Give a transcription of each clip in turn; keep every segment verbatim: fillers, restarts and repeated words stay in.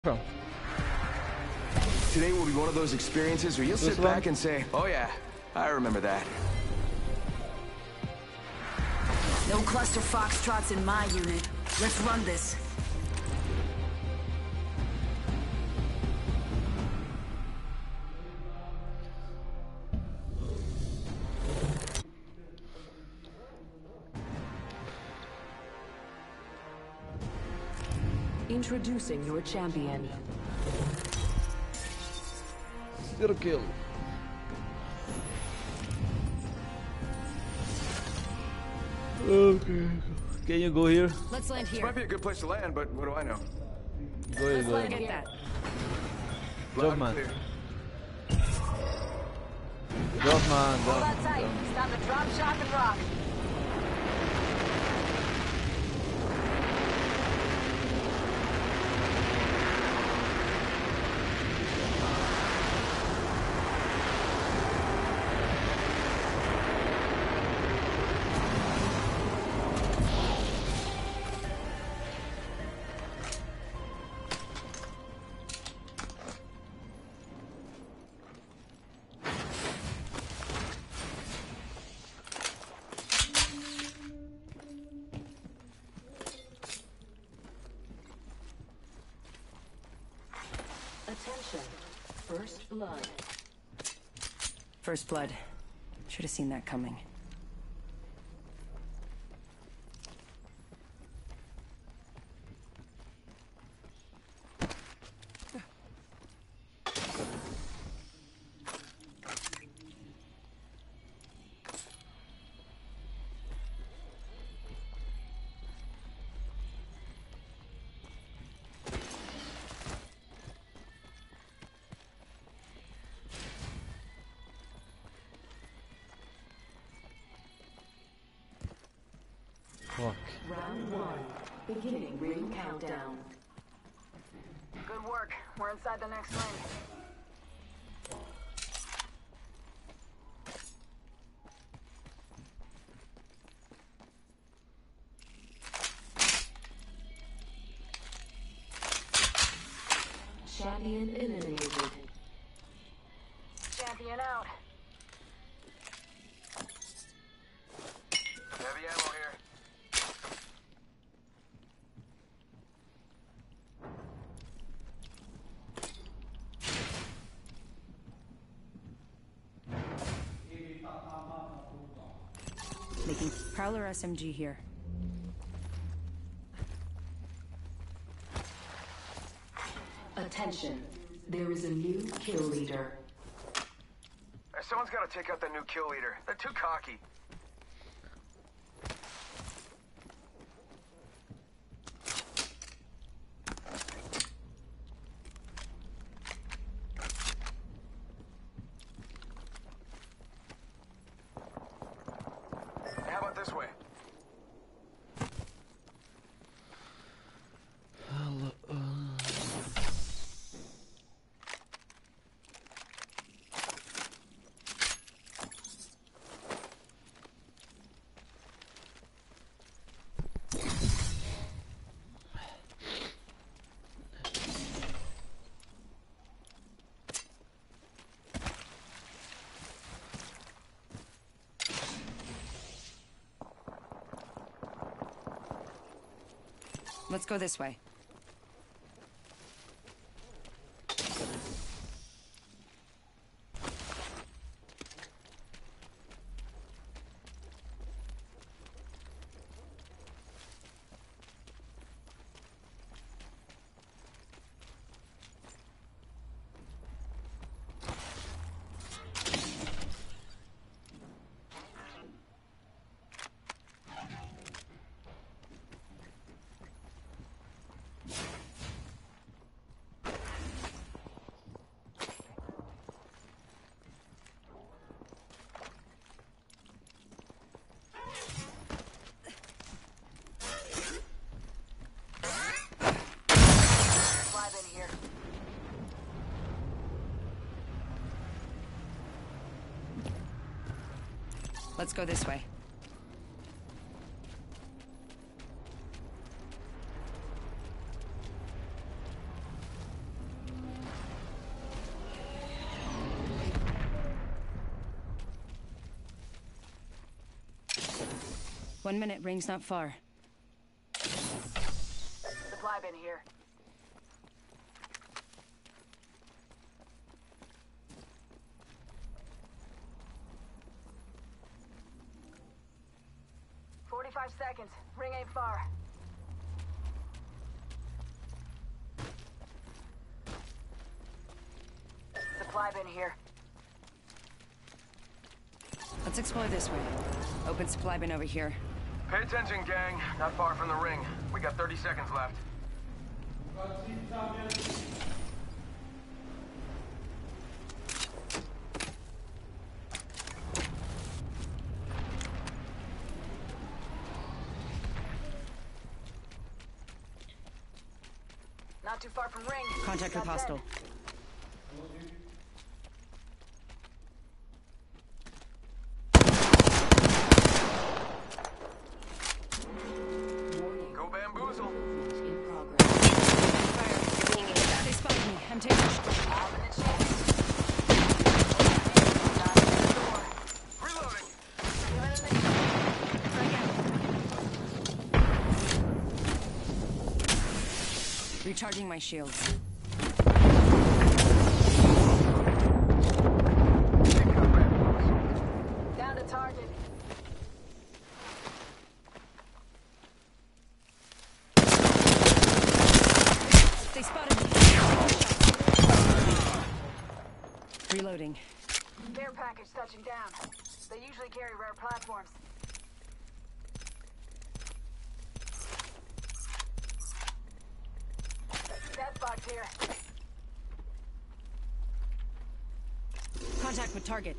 from? Today will be one of those experiences where you'll This sit one? back and say, oh yeah, I remember that. No cluster foxtrots in my unit. Let's run this. Introducing your champion. Zero kill. Okay. Can you go here? Let's land This here. might be a good place to land, but what do I know? Go here, Let's go land here. get that. Loud Job, and man. clear. Drop, man. Hold Drop. on tight. It's time to drop, shock, and rock. Attention. First blood. First blood. Should have seen that coming. Fuck. Round one. Beginning ring countdown. Good work. We're inside the next ring. Champion eliminated. Champion out. Heavy ammo here. Making Prowler S M G here. Attention. There is a new kill leader. Hey, someone's got to take out that new kill leader. They're too cocky. How about this way? Let's go this way. Live in here. Let's go this way. One minute, ring's not far. Supply bin here. Forty-five seconds. Ring ain't far. Supply bin here. Let's explore this way. Open supply bin over here. Pay attention, gang. Not far from the ring. We got thirty seconds left. Not too far from ring. Contact with Got hostile. dead. Go bamboozle. In progress. They spotted me. I'm taking sh- Out in the chest. Not in the door. Reloading. Give it in the Recharging my shields. down to target. They spotted me. Reloading. Care package touching down. They usually carry rare platforms. Death box here. Contact with target.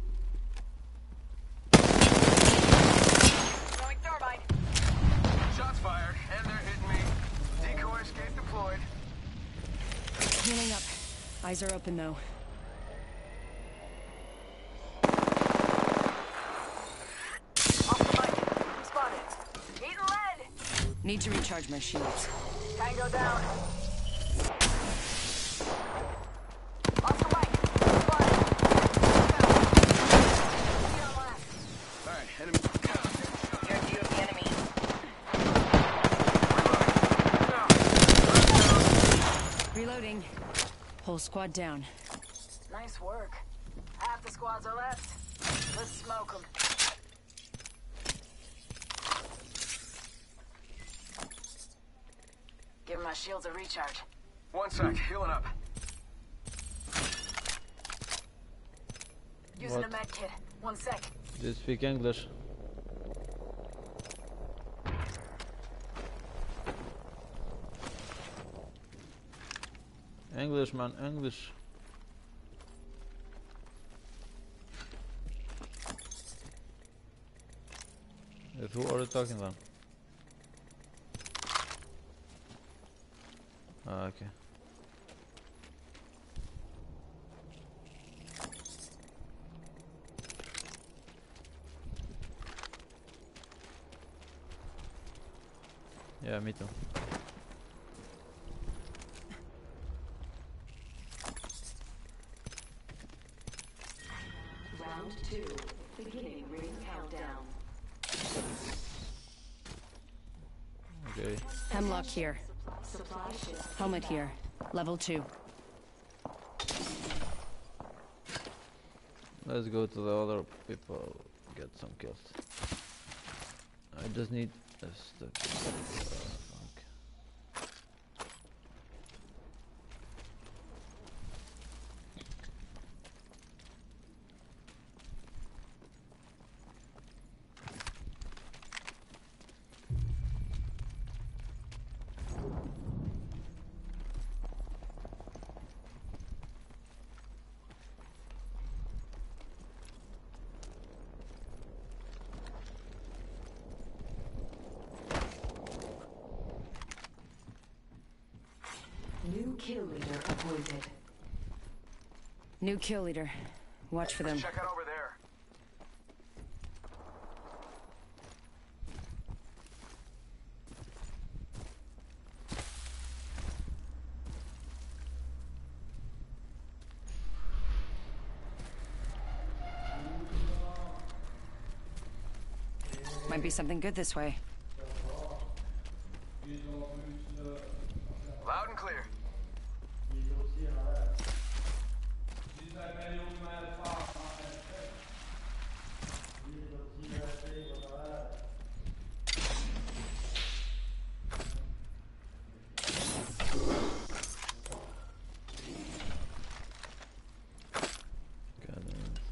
Throwing thermite. Shots fired, and they're hitting me. Decoy escape deployed. Healing up. Eyes are open though. Off the mic. Spotted. Eating lead. Need to recharge my shields. Tango down. Off the mic. Spotted. Be on last. Alright, enemy. Your view of the enemy. Reloading. Whole squad down. Nice work. Half the squads are left. Let's smoke them. Give my shields a recharge. One sec, healing up. Using What? a med kit. One sec. Do you speak English? English, man, English. With who are you talking about? Ah, okay. Yeah, me too. Round two. Beginning ring countdown. Okay. Hemlock here. Supply ship. Helmet here. Level two. Let's go to the other people, get some kills. I just need a step. Uh, okay. New kill leader appointed. New kill leader. Watch for them. Check out over there. Might be something good this way. Loud and clear. God damn it.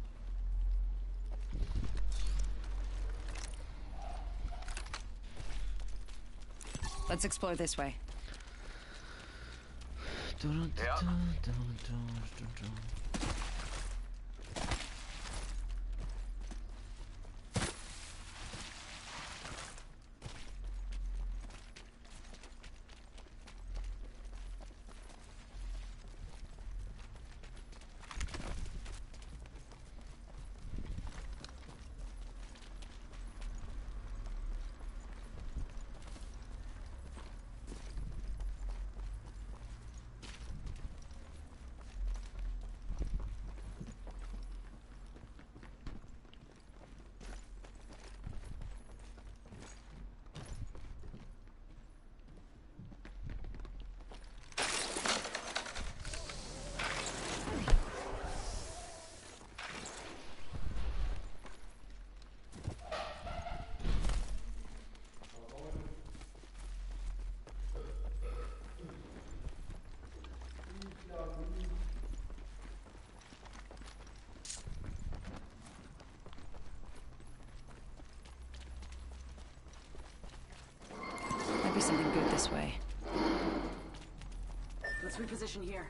Let's explore this way. Dun, Yeah. dun, dun, dun, dun, dun. Might be something good this way. Let's reposition here.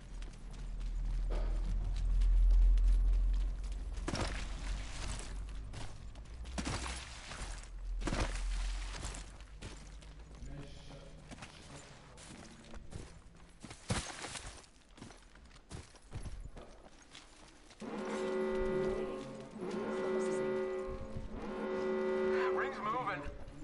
Ring's moving.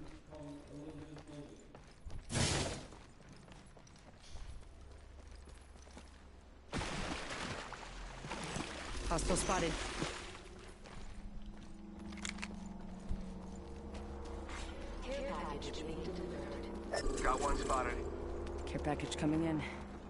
Hostile spotted. Care package being delivered. Got one spotted. Care package coming in.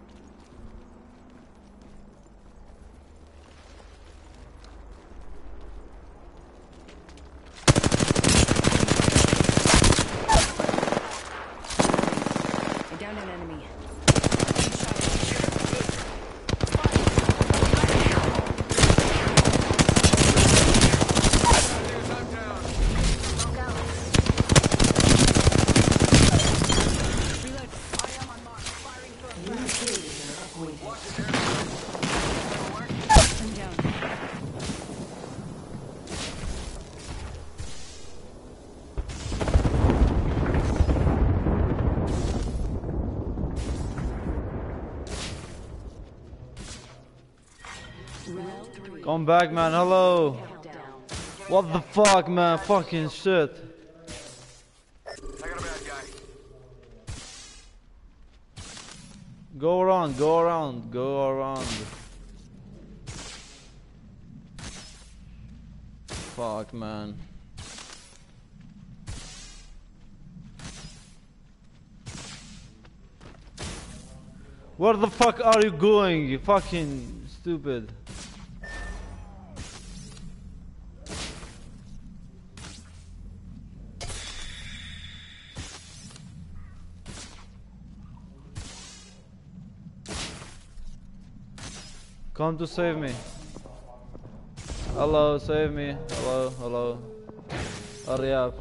I downed an enemy. I'm down. Smoke out. Reload. I am on mark. Firing for a New kill leader appointed. Watch it there. I'm down. Round three. Come back, man. Hello. Countdown. What the fuck, man? Fucking shit. I got a bad guy. Go around, go around, go around. Fuck, man. Where the fuck are you going, you fucking stupid? Come to save me. Hello, save me. Hello, hello. Hurry up.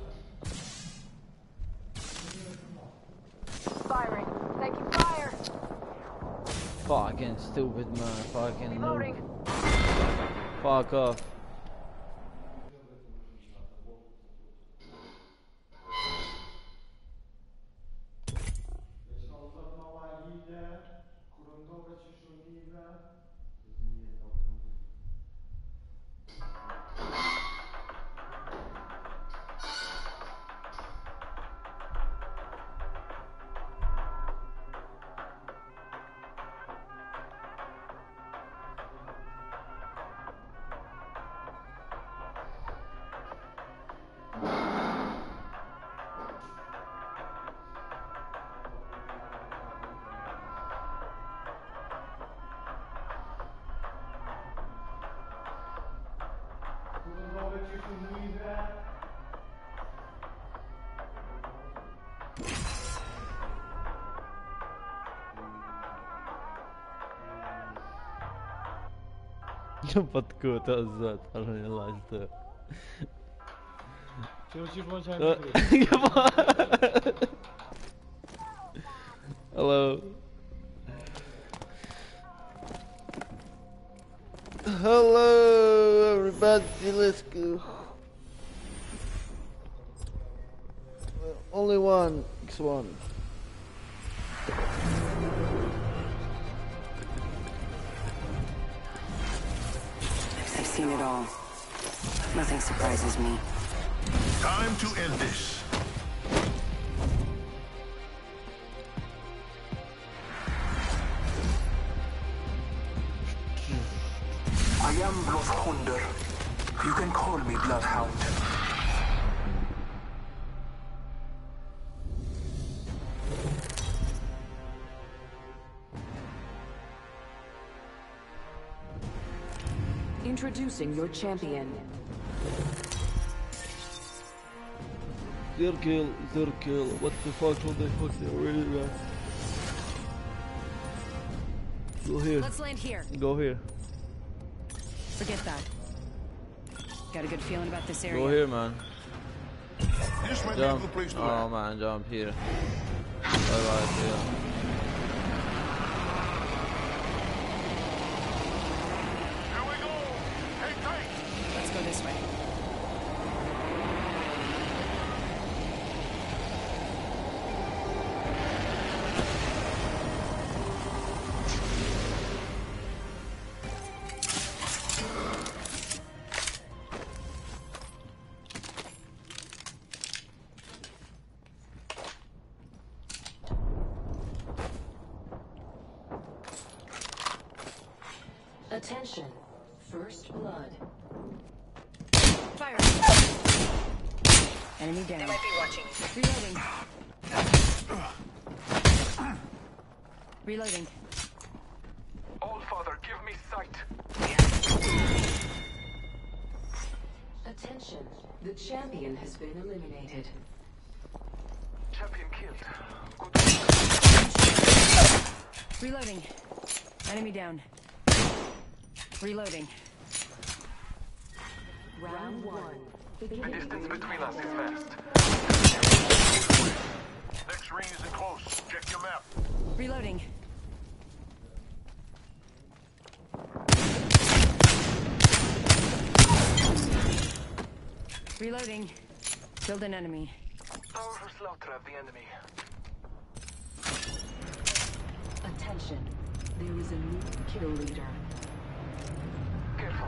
firing. Taking fire. Fucking stupid, man. Fucking Reloading. noob. Fuck off. Patko, تهزت I realized that. شوف شوف وجهها Uh, مدري. come on. Hello. Hello, everybody. Let's go. Only one X one. I've seen it all. Nothing surprises me. Time to end this. I am Bloodhunder. You can call me Bloodhound. Introducing your champion. Zero kill, zero kill. What the fuck? What the fuck? They really ran. Go here. Let's land here. Go here. Forget that. Got a good feeling about this area. Go here, man. This might be a Jump. good place to Oh land. man, jump here. Bye bye. See ya. Here we go. Hey, tight. Let's go this way. Attention. First blood. Fire. Enemy down. They might be watching. Reloading. Reloading. All Father, give me sight. Attention. The champion has been eliminated. Champion killed. Good. Reloading. Enemy down. Reloading. Round one. The distance between us is vast. Next ring isn't close. Check your map. Reloading. Reloading. Killed an enemy. Powerful slaughter of the enemy. Attention. There is a new kill leader. Careful.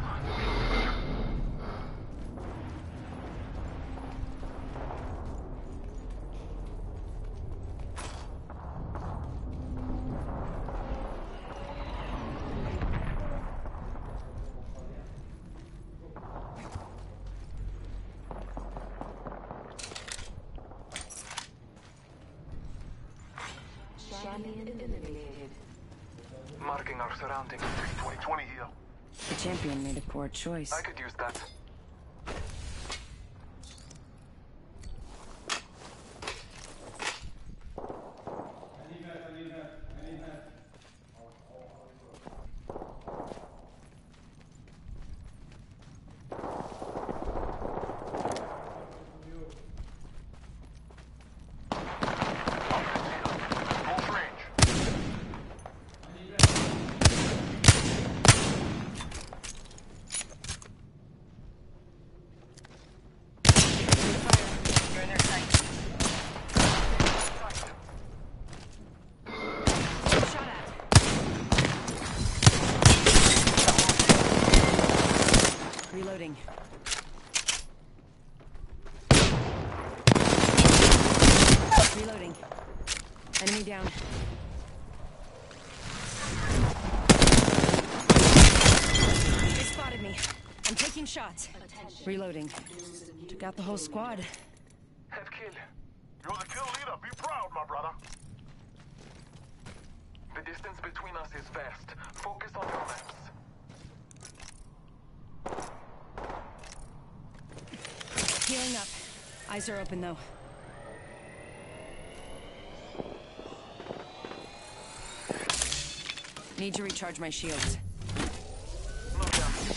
Champion eliminated. Marking our surroundings. twenty twenty here. The champion made a poor choice. I could use that. Close range. You're in their sight. Shot at. Reloading. Reloading. Enemy down. They spotted me. I'm taking shots. Reloading. Took out the whole squad. Head kill. You're the kill leader. Be proud, my brother. The distance between us is vast. Focus on your maps. Healing up. Eyes are open though. Need to recharge my shields. No doubt.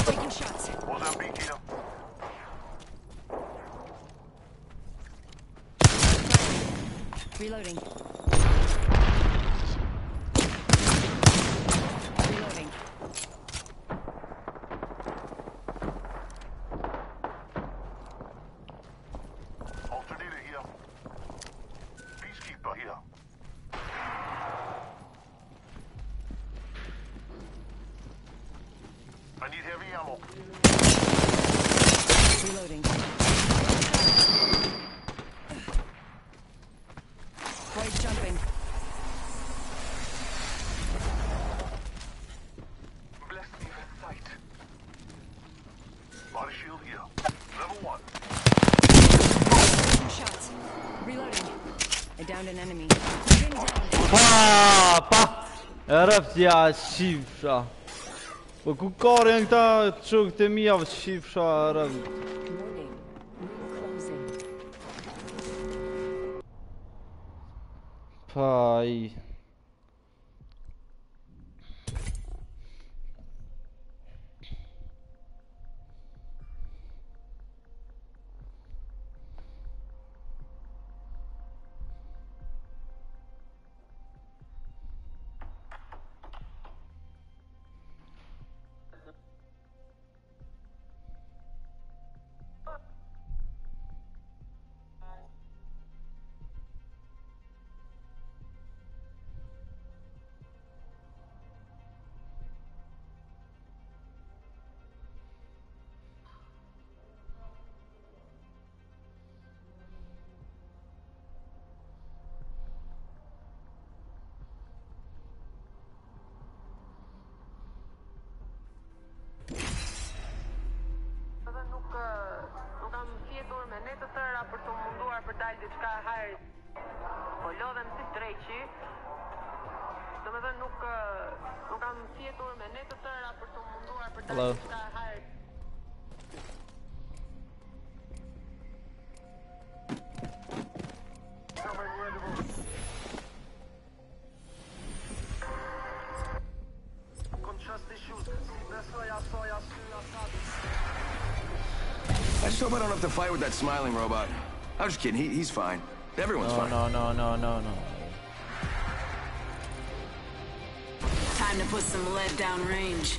Taking shots. Mozambique, Reloading. Reloading. Alternator here. Peacekeeper here. I need heavy ammo. Reloading. Void jumping. Bless me with sight. Body shield here. Level one. Taking shots. Reloading. I downed an enemy. Pin down. Pa, pa. عرفت يا شيفشا. وكوكارين تا تشوك تمية في شيفشا عرفت. Warning. Ring closing. باي. Nuk nuk kam fjetur me ne të tëra për të munduar për dalë diçka herë. Po lodhem si dreqi. Domethënë nuk nuk kam fjetur me ne të tëra për të munduar për Hello. dalë diçka herë. I just hope I don't have to fight with that smiling robot. I'm just kidding. He, he's fine. Everyone's No, fine. no, no, no, no, no. Time to put some lead down range.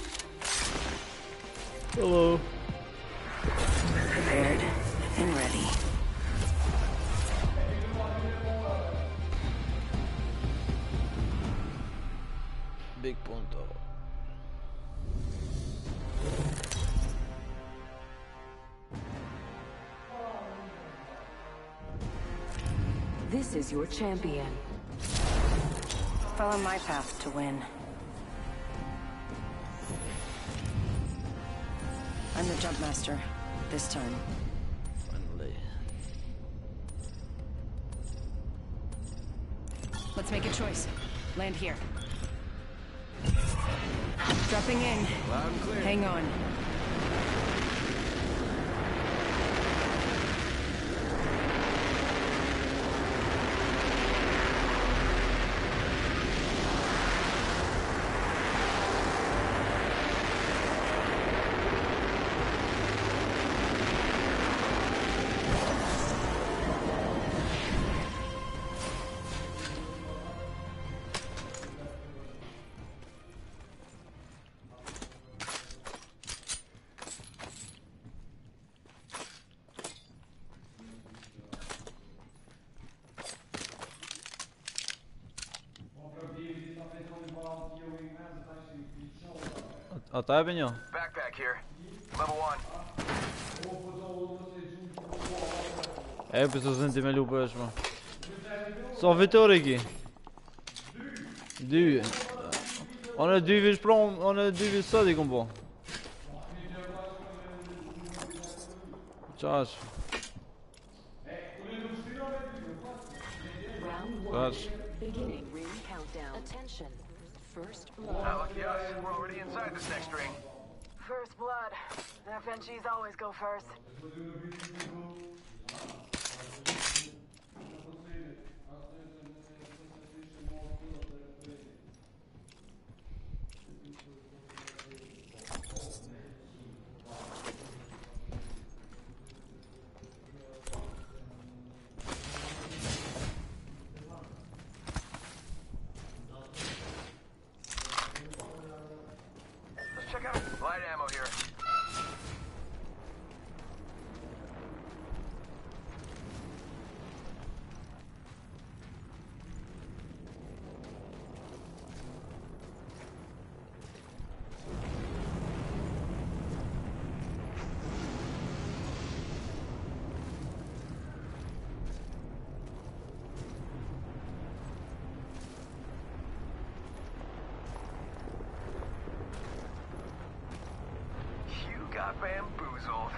Hello. Prepared and ready. Big punto. This is your champion. Follow my path to win. I'm the jump master. This time. Finally. Let's make a choice. Land here. Dropping in. Loud and clear. Hang on. Ata e bënjo. Backpack here. Level one. E për së zënë ti me lupe është ma. Sa vitore ki? Dy. Onë e dy vish prom, onë e dy vish sot i kom po. Qa është? Round Qa one. është? Beginning ring countdown. Attention. First Not blood. lucky us. We're already inside this next ring. First blood. F N Gs always go first. check out light ammo here. Got bamboozled.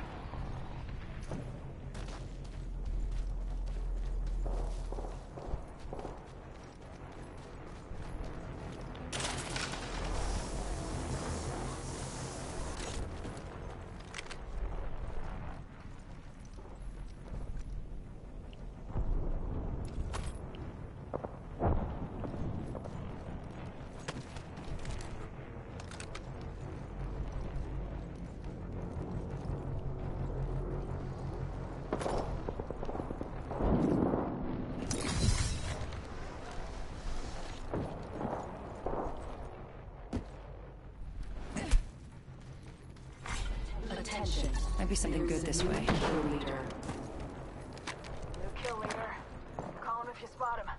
Attention. Might be something good this way. Kill leader. New kill leader. Call him if you spot him.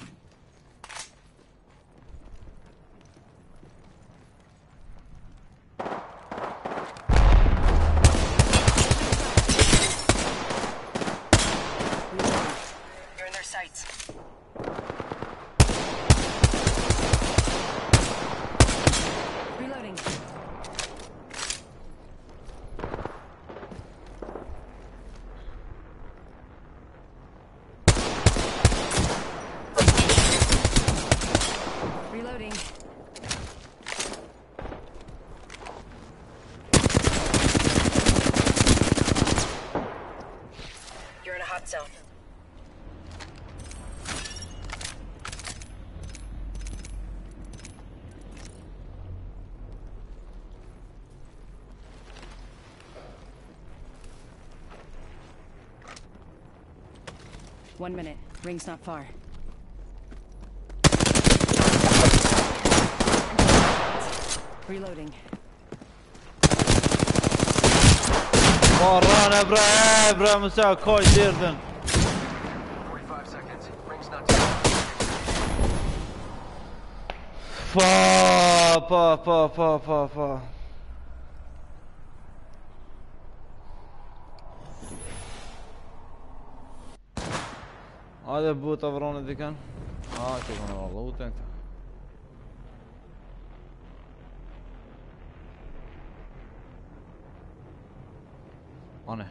You're in their sights. Reloading. Reloading. You're in a hot zone. One minute. Ring's not far. Reloading. Barran Ebra Ebra مساء كوي ديردن. forty-five seconds. Ring's not too فا فا فا فا فا فا هذا بوت افرون ذي كان. اه شوف انا والله بوت انت. انا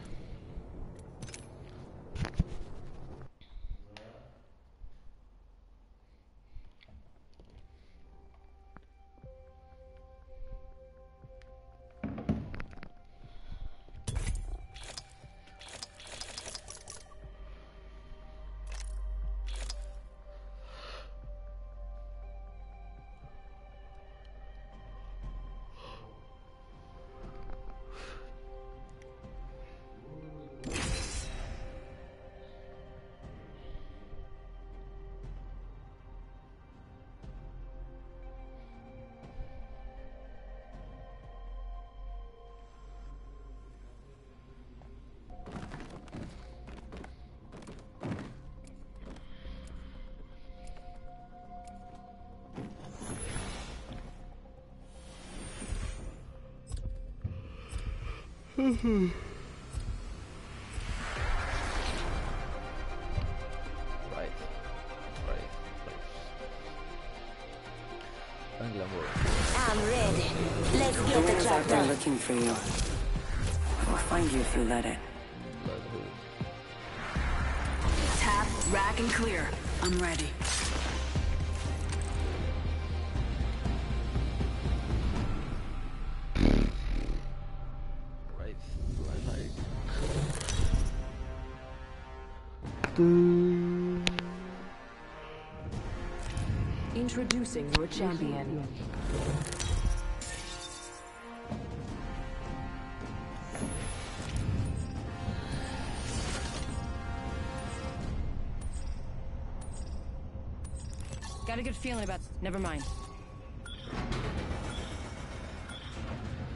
right, right, right. I'm ready. Let's get The the ones job out there done. looking for you. We'll find you if you let it. Tap, rack, and clear. I'm ready. Right, right, right. Introducing your champion. Got a good feeling about. Never mind.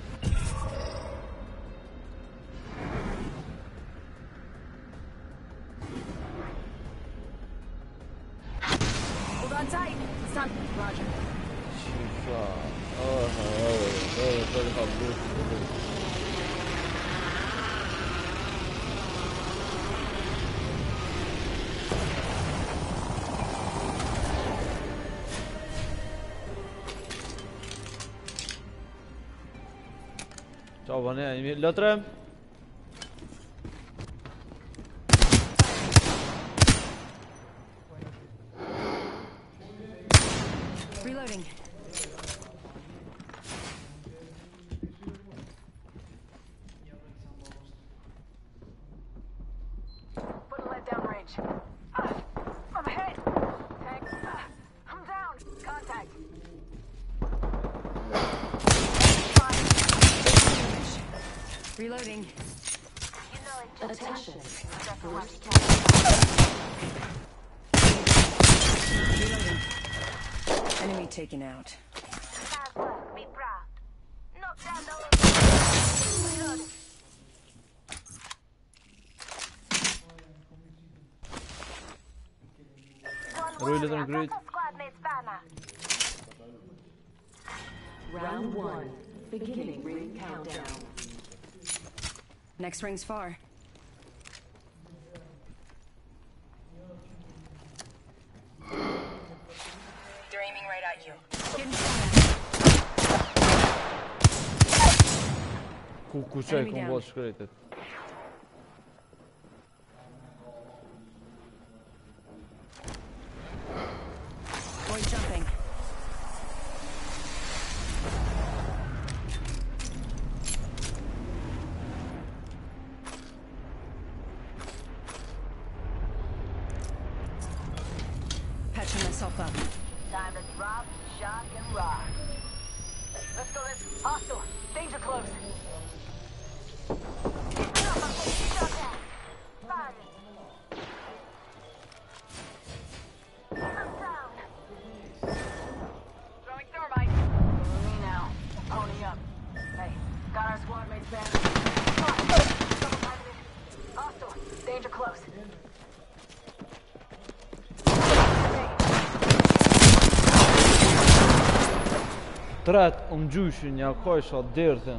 Sorry, I'll do it. Ciao, Vanessa. L'altra? Reloading. Put a lead down range. Ah, I'm hit. Tank. Ah, I'm down. Contact. Reloading. Attention. Reloading. Enemy taken out. Really don't agree. Round one. Beginning ring countdown. Next ring's far. They're aiming right at you. Getting shot Ku ku çaj ku mbosh shkretet. Boy jumping. Patching myself up. Time to drop, shock, and rock. Let's go, let's... Hostile. Danger close. Throwing thermite. Me now. Pony up. Hey, got our squad mates back. Hostile. Danger close. Tret, unë gjyshin, ja ka isha dërtën.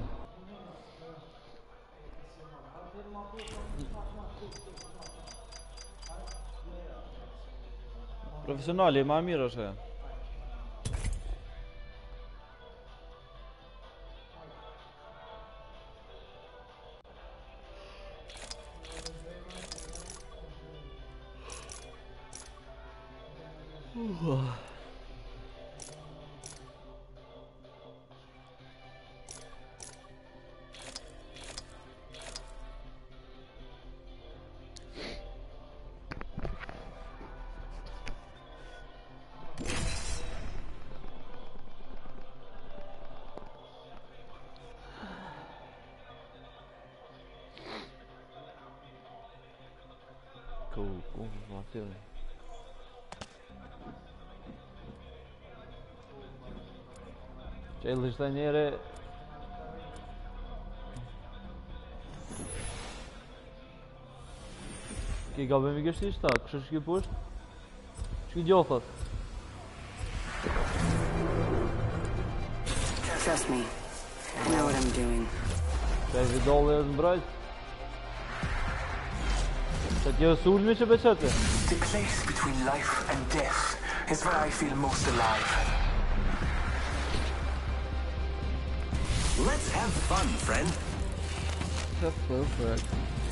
Profesionali, ma mirë është e. Cool, cool, my feeling. Qelë ishte njere. Ki gabim I kështë ishta, kështë është ki pusht? Që ki gjofat? Trust me. I know what I'm doing. Që e vidolli është mbrajt? Që t'jo sulmi që beqete? The place between life and death is where I feel most alive. Let's have fun, friend. That's perfect.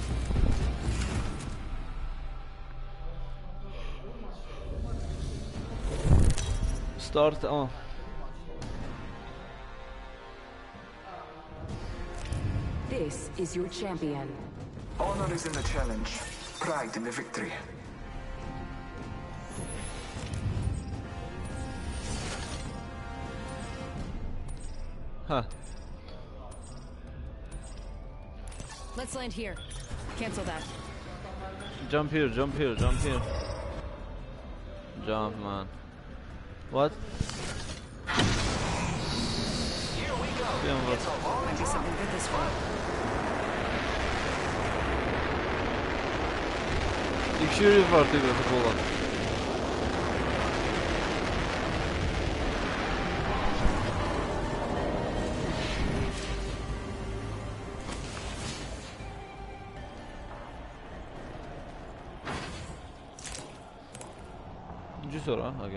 Start on. This is your champion. Honor is in the challenge, pride in the victory. Huh. Let's land here. Cancel that. Jump here, jump here, jump here. Jump, man. What? Here we go. Yeah, It's a long Might be something good this way. I këshyri farë t'i këtë kullat. Gjysora, okej.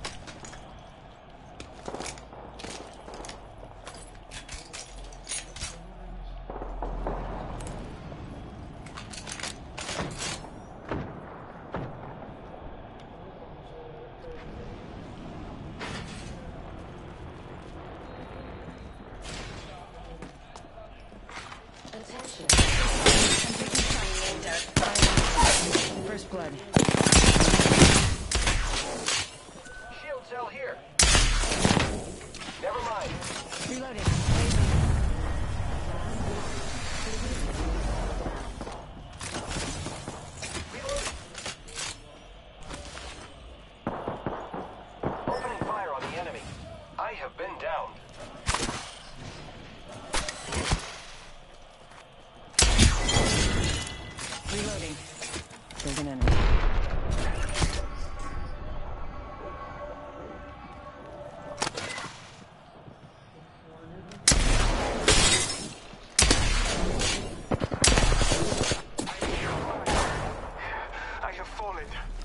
First blood. Shield cell here. Never mind. Reloading. Opening fire on the enemy. I have been downed. Reloading. There's an enemy. I have fallen.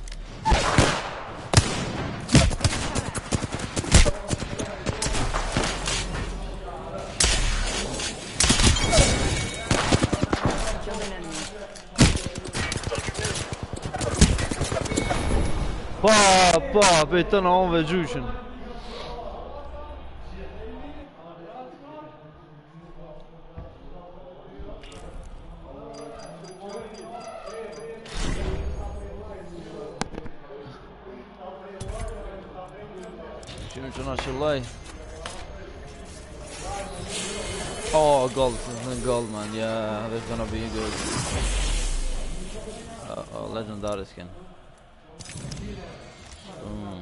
Killed an enemy. Pa, pa, byta në onve gjyshin. Shimë që nga shëllaj. Oh, gold, it's gold, man. Yeah, that's gonna be good. Uh, oh, legendary skin. Mm.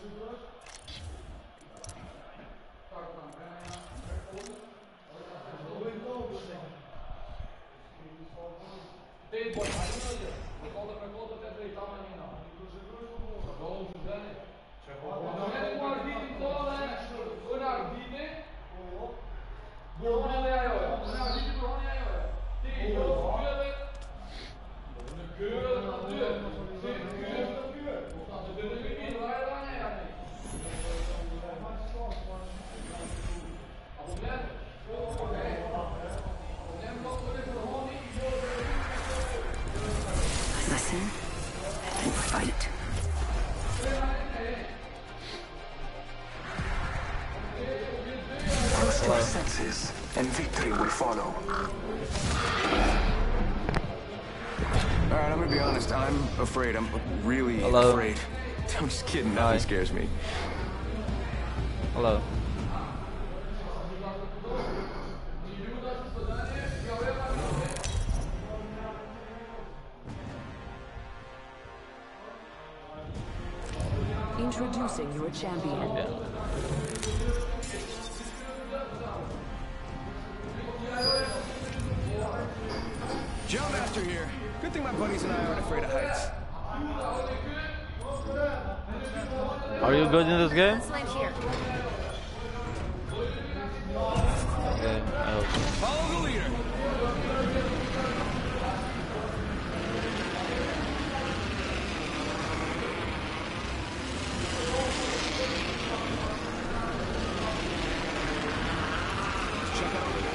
Listen and fight. Trust your senses, and victory will follow. Alright, I'm gonna be honest. I'm afraid. I'm really Hello. afraid. I'm just kidding. Nothing Hi. scares me. Hello. Introducing your champion. Yeah. Joe Master here. Good thing my buddies and I aren't afraid of heights. Are you good in this game? Let's land here. Okay, I hope so. Follow the leader. Check out over there.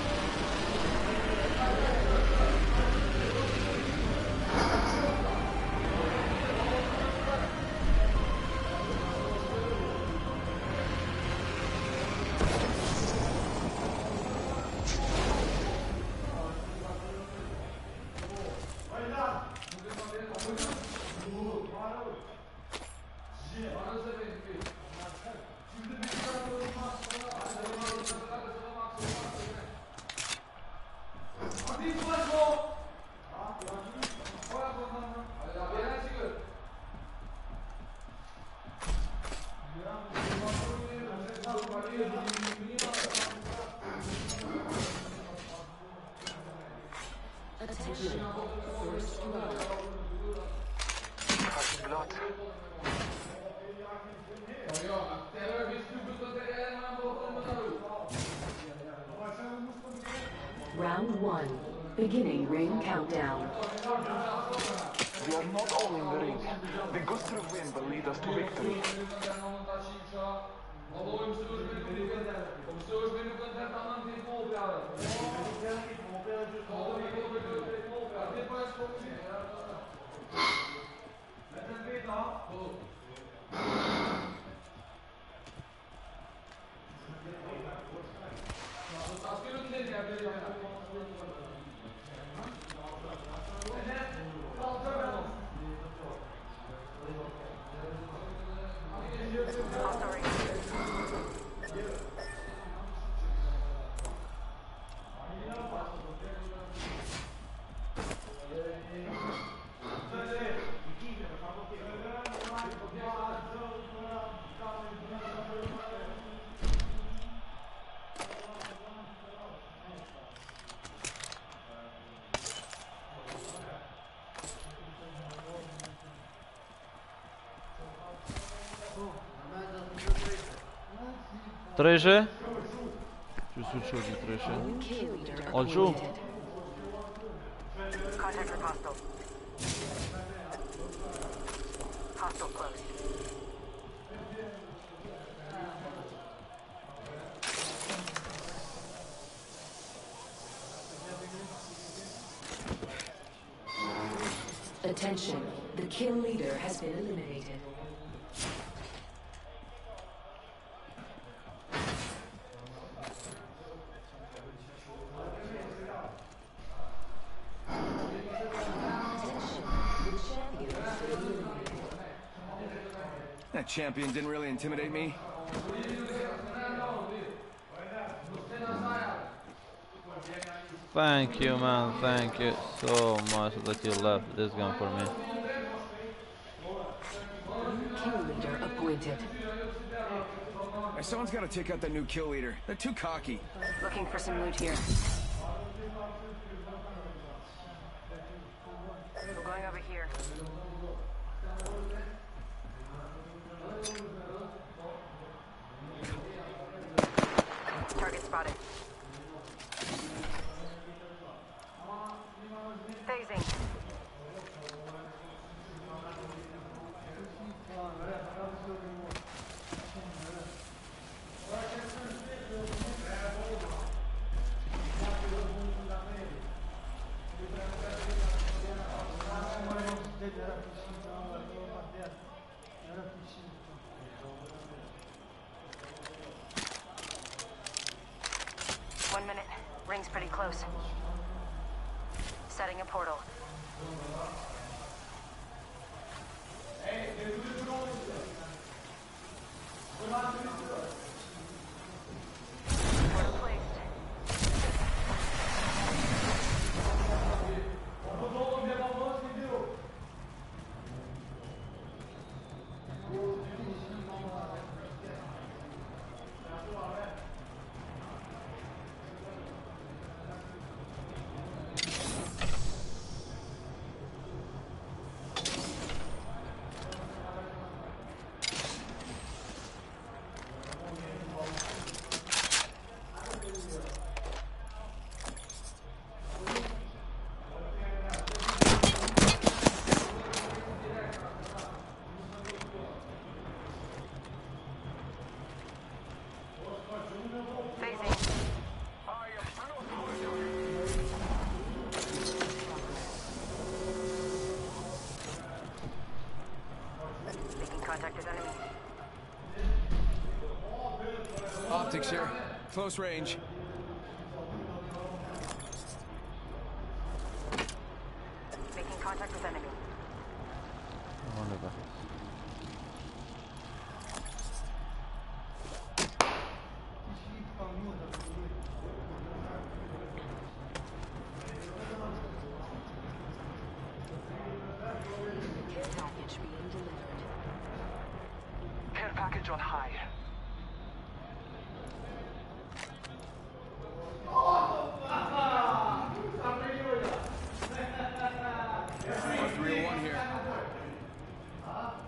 Attention. First blood. First blood. Round one. Beginning ring countdown. We are not all in the ring. The Gustav win will lead us to victory. Treasure? Şu suçu bir treasure. Olcu. Contact with hostile. Hostile close. Attention, the kill leader has been eliminated. That champion didn't really intimidate me. Thank you, man. Thank you so much that you left this gun for me. Kill leader appointed. Hey, someone's got to take out that new kill leader. They're too cocky. Looking for some loot here. We're going over here. Target spotted. Phasing. One minute. Ring's pretty close. Setting a portal. Portal placed. Optics here. Close range. Making contact with enemy. Wonderful. Care package being delivered. Care package on high. three oh one here.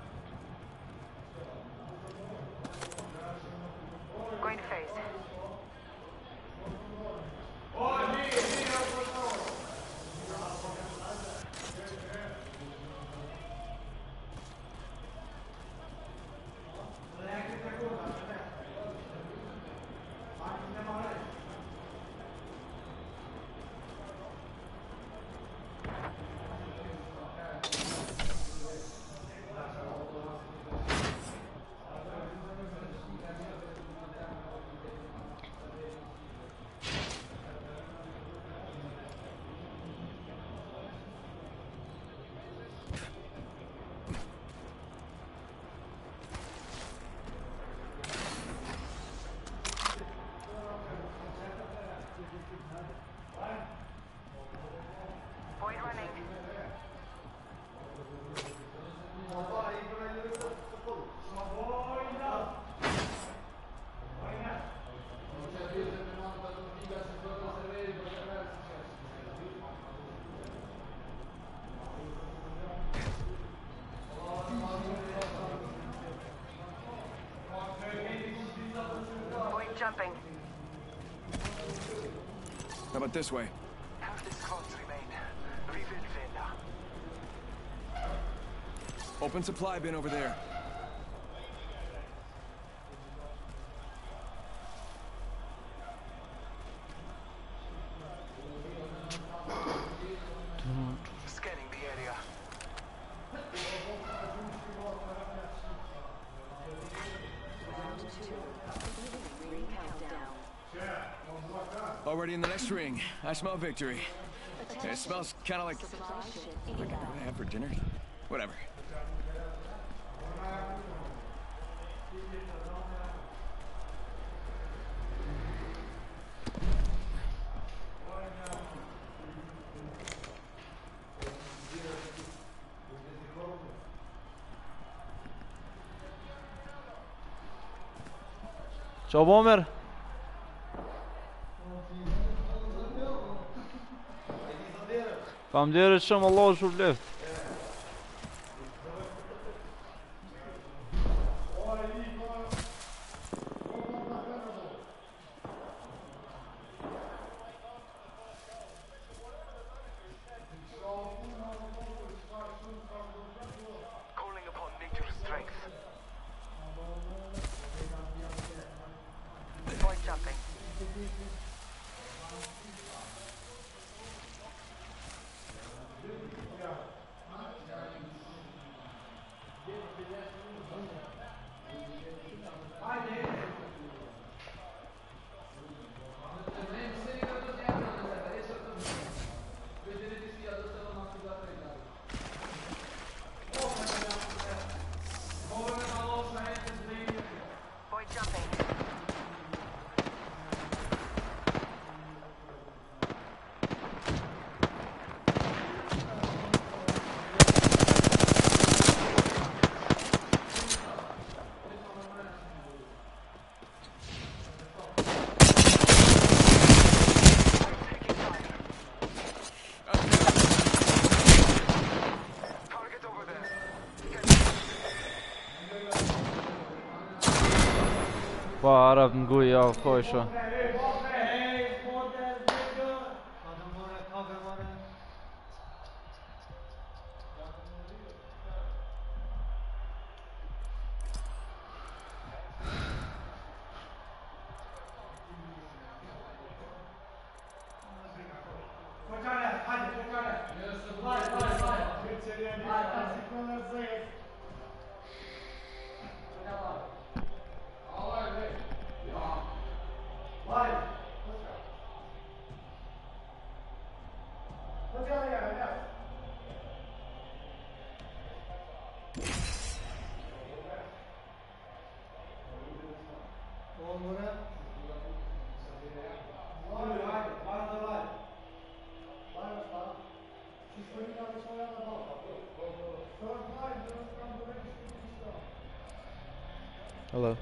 How about this way? Have this close remain. Rebuild Vela. Open supply bin over there. Scanning the area. Ring countdown. Already in the next ring. I smell victory. It smells kind of like Supply ship like what inbound. I have for dinner. Whatever. Ciao Bomber. Faleminderit shumë, Allahu shpëlbeft. Calling upon nature's strength. Point jumping. Point jumping. Target over there. Para nguj ja kojsha. Hello.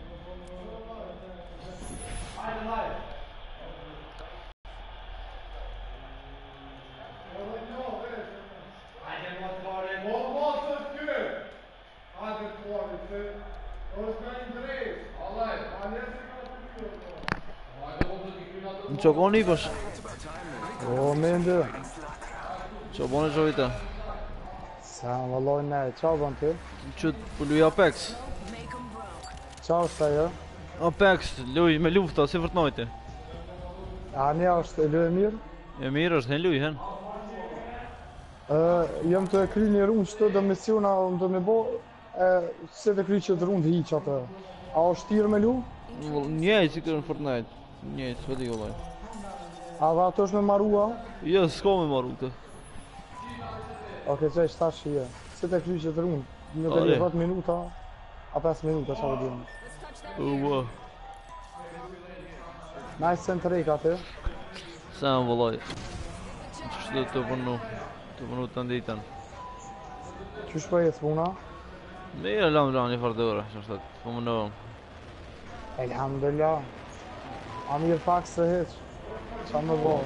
Ço boni bash. O mendë. Ço boni jovita. Sa vallahi ne çao bën ti? Çu po luaj Apex. Çao sa jo? Apex, luaj me lufta si Fortnite. A ne është e lë mirë? E mirë është, hen luaj hen. Ë, jam të kry një rund çto do misiona do me bë e se të kry që të rund hiq atë. A është tirë me lu? Njëj si kërë në Fortnite. Njëj, s'po di vëllai. A dha ato është me marrua? Jo, s'ka me marru këtë. Oke, që është tash je. Se të kry që të rund. Një të Ale. dhjetë minuta, a pesë minuta çfarë di. Ua. Nice centrek atë. Sa më vëllai. Ç'do të punu? Të punu të nditën. Qysh po jetë puna? Mirë, lam lam një farë dore, që është të po mundohem. Elhamdulillah. A mirë pak se hiç. Qa më bo?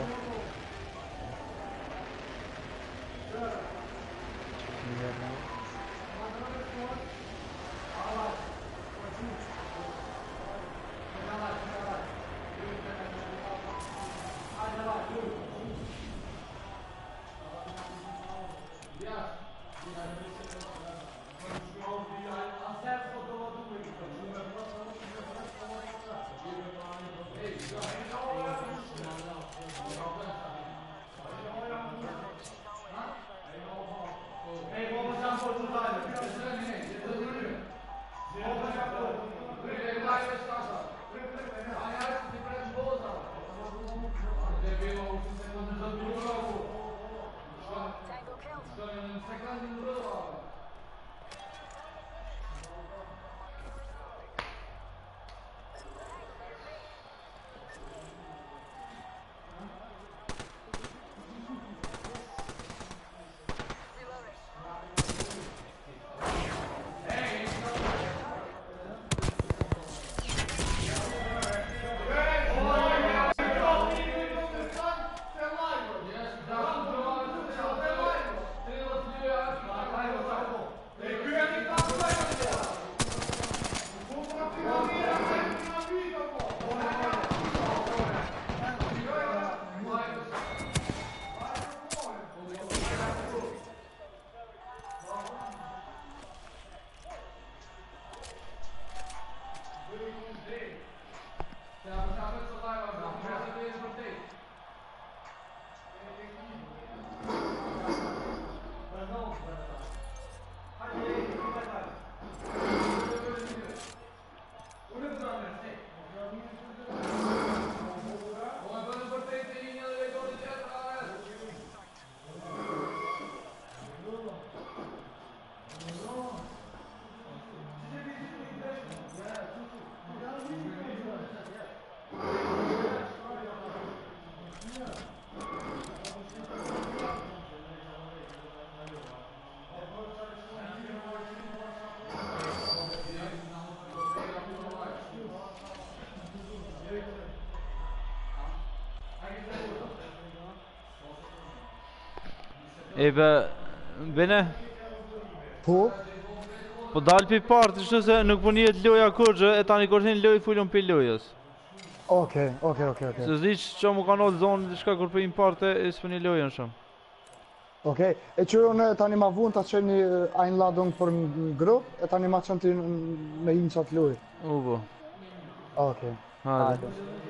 E be... Bene? Po? Po dal pi partë, ishte se nuk po njetë loja kurgjë, e tani kur hin loj fullon pi lojës. Okej, okej, okej, okej. Se zdi që mu ka nolë zonë, diçka kur për im parte, e s'po një lojën shumë. Okej, e që unë tani ma vun të qeni ajnë ladung për në grup, e tani ma qënë të me hinë qatë loj. U bo. Okej. Hajde.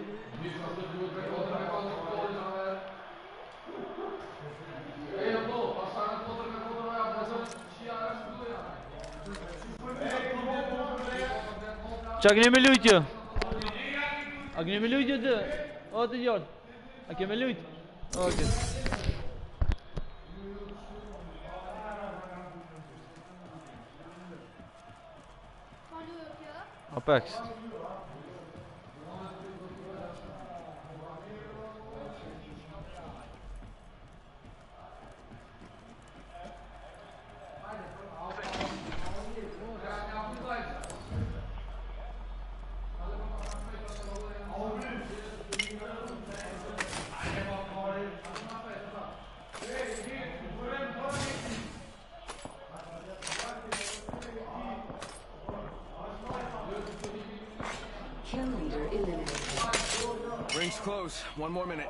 Qa keni me lujtje? A keni me lujtje të? O të gjallë. A keni me lujtje? Oke. Apex. Kill leader eliminated. Ring's close. One more minute.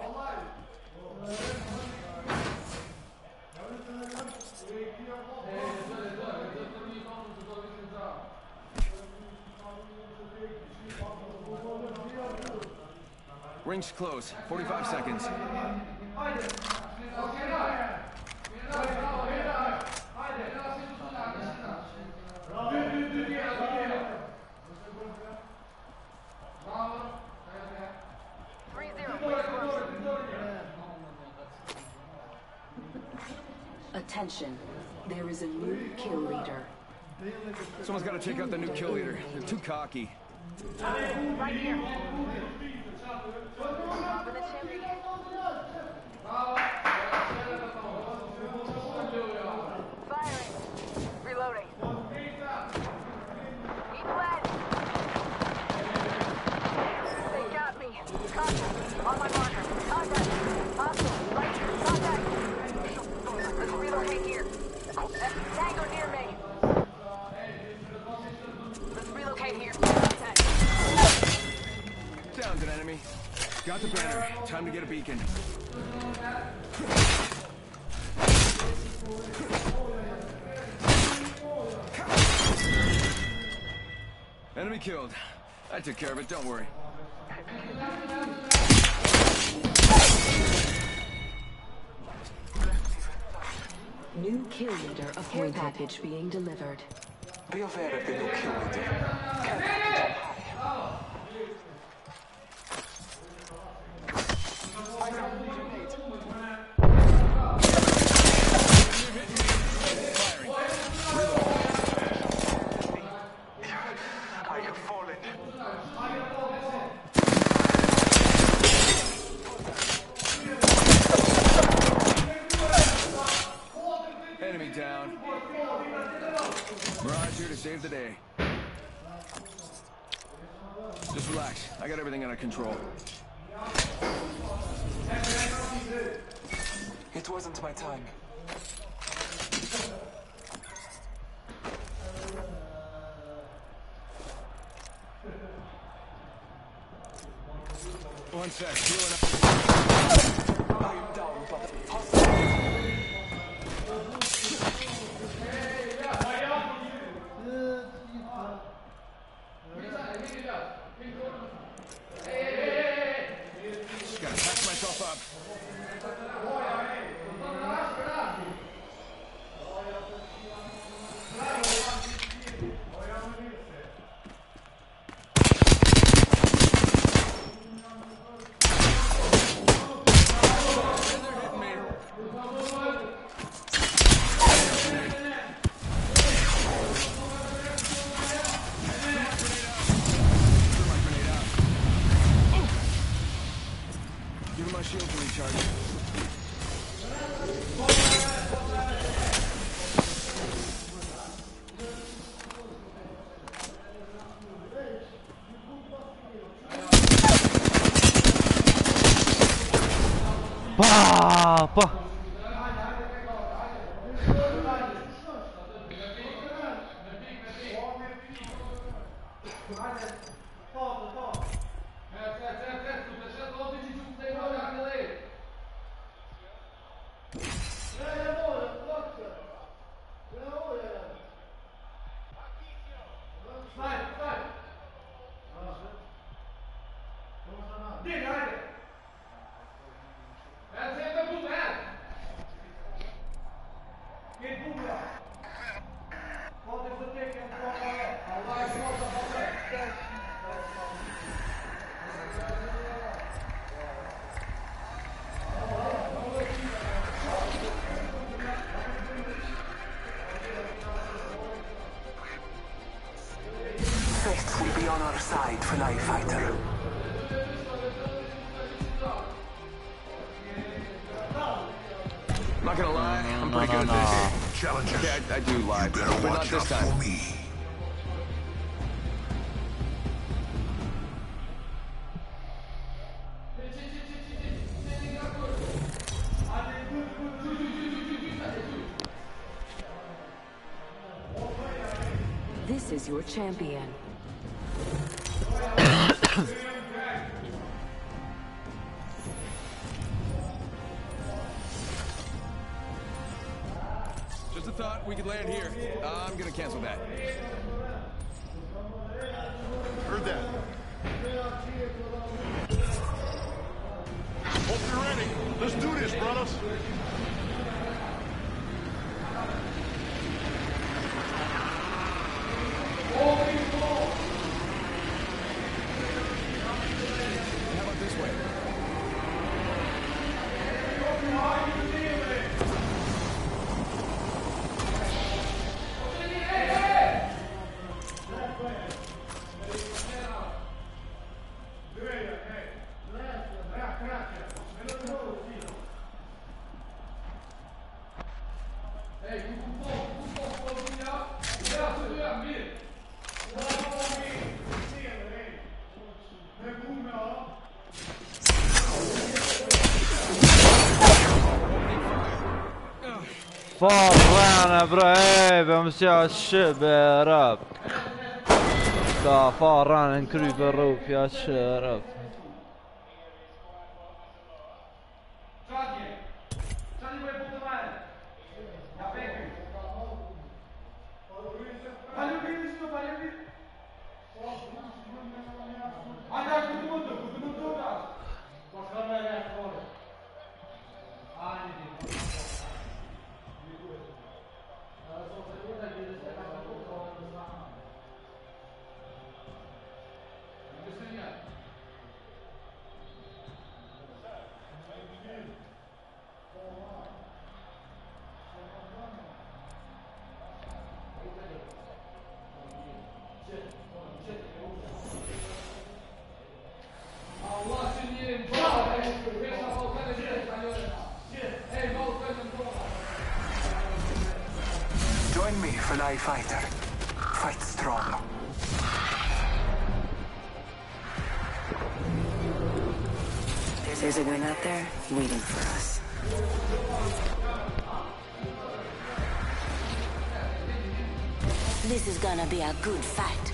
Ring's close. forty-five seconds. Attention, there is a new kill leader. Someone's got to take out the new kill leader. They're too cocky. Right here. Up in the chimney. Firing. Reloading. He fled. They got me. Contact. On my marker. Contact. Hostile. Right here. Contact. Let's relocate here. Tango near me. Let's relocate here. Contact. Downed an enemy. Got the banner. Time to get a beacon. Enemy killed. I took care of it, don't worry. New kill leader appointed. Care package being delivered. Be aware of the new kill leader. Care package on high. I got a grenade. I have fallen. Enemy down. Mirage here to save the day. Just relax. I got everything under control. It wasn't my time. One sec. Healing up. I am down, but hostile. Just gotta patch myself up. Give my shield to recharge. Pa, pa. Not gonna lie, I'm No, pretty no, good no. at this. Challengers, Okay, I, I do lie, better but not watch this out time. for me. This is your champion. Just a thought, we could land here. Uh, I'm gonna cancel that. Heard that. Hope you're ready. Let's do this, brothers. How about this way? فران ابراهيم يا الشباب فران انكريب الروف يا الشباب Join me, Fly Fighter. Fight strong. There's a gun out there waiting for us. This is gonna be a good fight.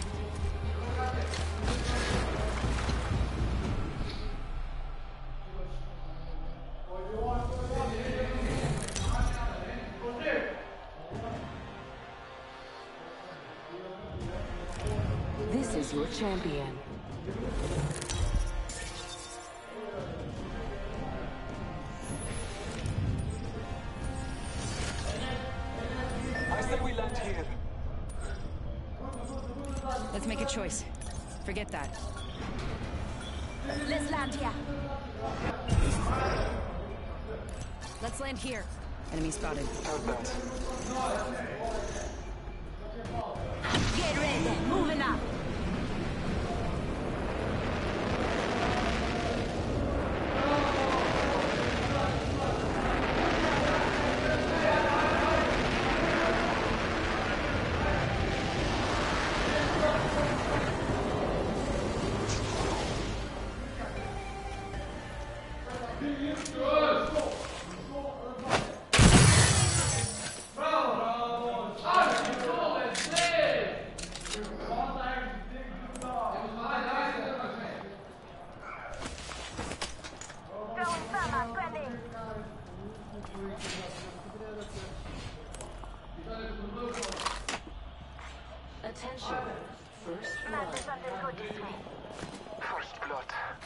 This is your champion. I say we land here. Let's make a choice. Forget that. Let's land here. Let's land here. Enemy spotted. Heard that. Get ready. Moving up. Attention. First blood. First blood.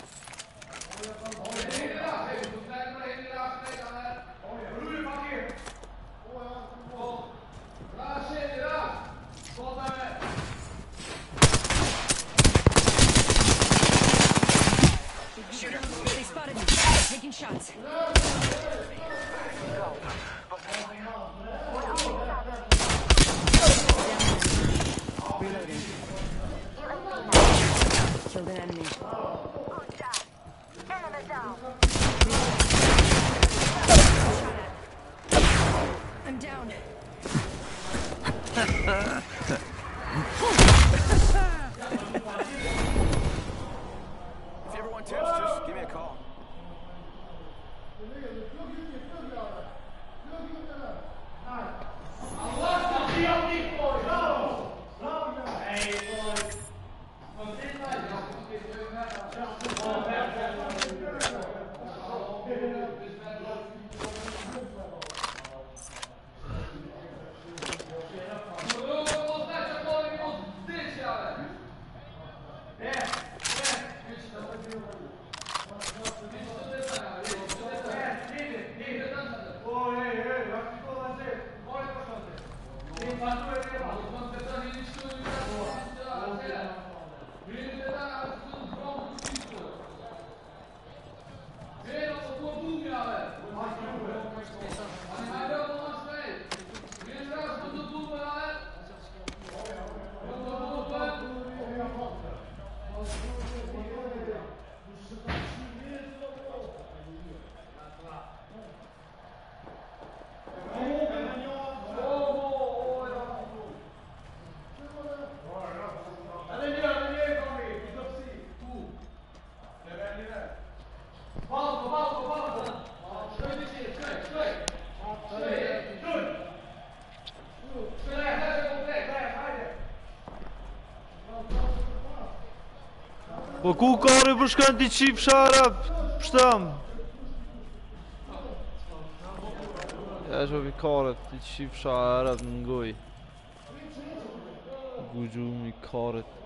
Shooter, they spotted me. Taking shots. Reloading. Killed an enemy. Good job. Enemy down. Shot at. Po ku kari për shkën t'i qip sharap? Pështëm. Ja që vi karet t'i qip sharap në ngoj. Gugju mi karet.